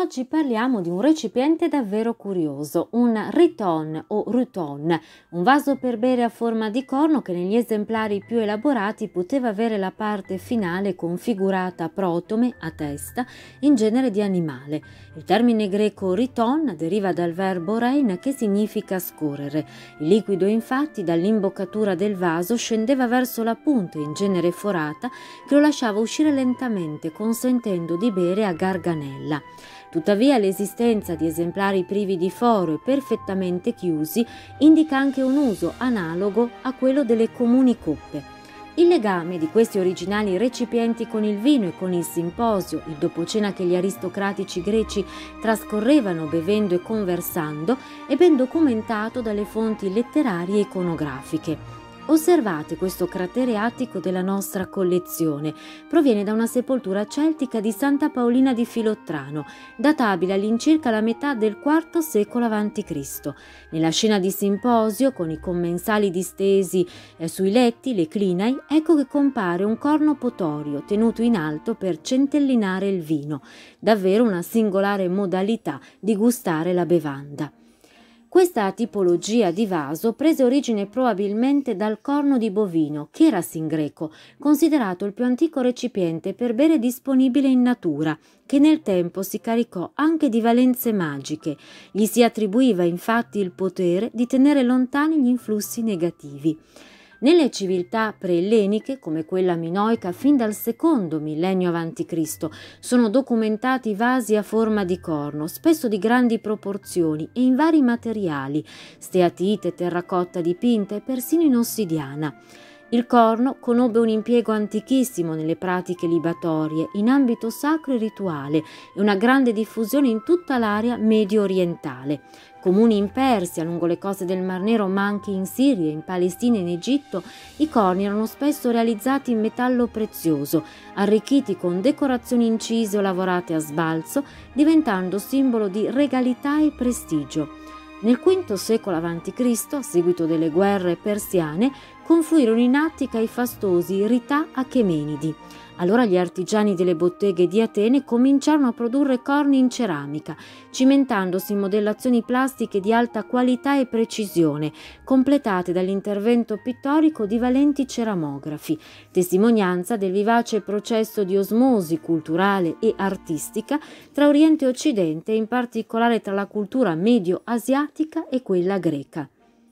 Oggi parliamo di un recipiente davvero curioso, un riton o ruton, un vaso per bere a forma di corno che negli esemplari più elaborati poteva avere la parte finale configurata a protome, a testa, in genere di animale. Il termine greco riton deriva dal verbo rein che significa scorrere. Il liquido infatti dall'imboccatura del vaso scendeva verso la punta, in genere forata, che lo lasciava uscire lentamente, consentendo di bere a garganella. Tuttavia l'esistenza di esemplari privi di foro e perfettamente chiusi indica anche un uso analogo a quello delle comuni coppe. Il legame di questi originali recipienti con il vino e con il simposio, il dopocena che gli aristocratici greci trascorrevano bevendo e conversando, è ben documentato dalle fonti letterarie e iconografiche. Osservate questo cratere attico della nostra collezione. Proviene da una sepoltura celtica di Santa Paolina di Filottrano, databile all'incirca la metà del IV secolo a.C. Nella scena di simposio, con i commensali distesi sui letti, le clinai, ecco che compare un corno potorio tenuto in alto per centellinare il vino, davvero una singolare modalità di gustare la bevanda. Questa tipologia di vaso prese origine probabilmente dal corno di bovino, cheras in greco, considerato il più antico recipiente per bere disponibile in natura, che nel tempo si caricò anche di valenze magiche. Gli si attribuiva infatti il potere di tenere lontani gli influssi negativi. Nelle civiltà preelleniche, come quella minoica fin dal secondo millennio a.C., sono documentati vasi a forma di corno, spesso di grandi proporzioni e in vari materiali, steatite, terracotta dipinta e persino in ossidiana. Il corno conobbe un impiego antichissimo nelle pratiche libatorie, in ambito sacro e rituale, e una grande diffusione in tutta l'area medio orientale. Comuni in Persia, lungo le coste del Mar Nero, ma anche in Siria, in Palestina e in Egitto, i corni erano spesso realizzati in metallo prezioso, arricchiti con decorazioni incise o lavorate a sbalzo, diventando simbolo di regalità e prestigio. Nel V secolo a.C., a seguito delle guerre persiane, confluirono in Attica i fastosi Rità Achemenidi. Allora gli artigiani delle botteghe di Atene cominciarono a produrre corni in ceramica, cimentandosi in modellazioni plastiche di alta qualità e precisione, completate dall'intervento pittorico di valenti ceramografi, testimonianza del vivace processo di osmosi culturale e artistica tra Oriente e Occidente e in particolare tra la cultura medio-asiatica e quella greca.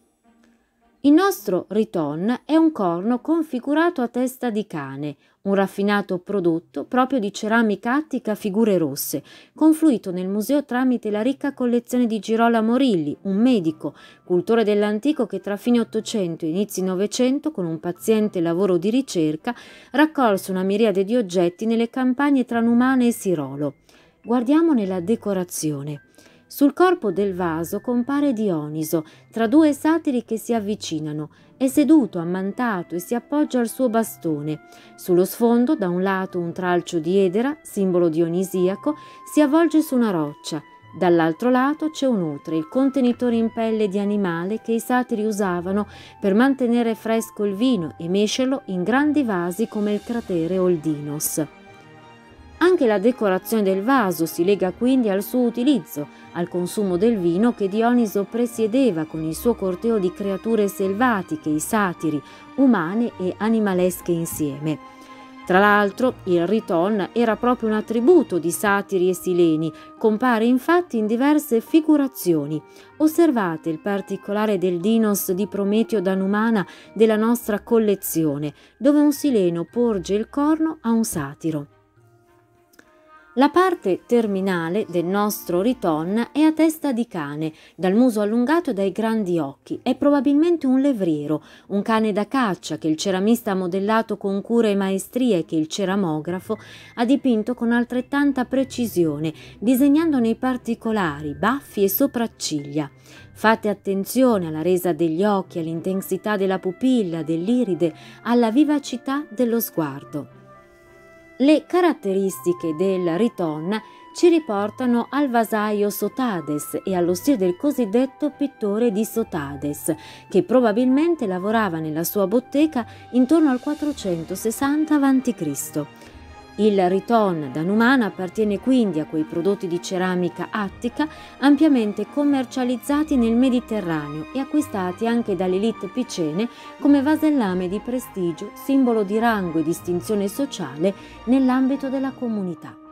Il nostro riton è un corno configurato a testa di cane, un raffinato prodotto proprio di ceramica attica a figure rosse, confluito nel museo tramite la ricca collezione di Girolamo Morilli, un medico, cultore dell'antico che tra fine Ottocento e inizi Novecento, con un paziente lavoro di ricerca, raccolse una miriade di oggetti nelle campagne tra Numane e Sirolo. Guardiamo nella decorazione. Sul corpo del vaso compare Dioniso, tra due satiri che si avvicinano. È seduto, ammantato e si appoggia al suo bastone. Sullo sfondo, da un lato un tralcio di edera, simbolo dionisiaco, si avvolge su una roccia. Dall'altro lato c'è un utre, il contenitore in pelle di animale che i satiri usavano per mantenere fresco il vino e mescerlo in grandi vasi come il cratere Oldinos. Anche la decorazione del vaso si lega quindi al suo utilizzo, al consumo del vino che Dioniso presiedeva con il suo corteo di creature selvatiche, i satiri, umane e animalesche insieme. Tra l'altro, il riton era proprio un attributo di satiri e sileni, compare infatti in diverse figurazioni. Osservate il particolare del Dinos di Prometeo da Numana della nostra collezione, dove un sileno porge il corno a un satiro. La parte terminale del nostro riton è a testa di cane, dal muso allungato e dai grandi occhi. È probabilmente un levriero, un cane da caccia che il ceramista ha modellato con cura e maestria e che il ceramografo ha dipinto con altrettanta precisione, disegnando nei particolari, baffi e sopracciglia. Fate attenzione alla resa degli occhi, all'intensità della pupilla, dell'iride, alla vivacità dello sguardo. Le caratteristiche del riton ci riportano al vasaio Sotades e allo stile del cosiddetto pittore di Sotades, che probabilmente lavorava nella sua bottega intorno al 460 a.C. Il riton da Numana appartiene quindi a quei prodotti di ceramica attica ampiamente commercializzati nel Mediterraneo e acquistati anche dalle élite picene come vasellame di prestigio, simbolo di rango e distinzione sociale nell'ambito della comunità.